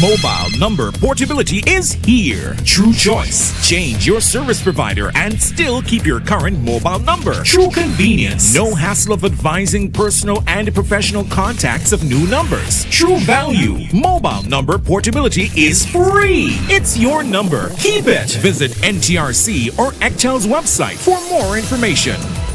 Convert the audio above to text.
Mobile number portability is here. True choice. Change your service provider and still keep your current mobile number. True convenience. No hassle of advising personal and professional contacts of new numbers. True value. Mobile number portability is free. It's your number. Keep it. Visit NTRC or Ectel's website for more information.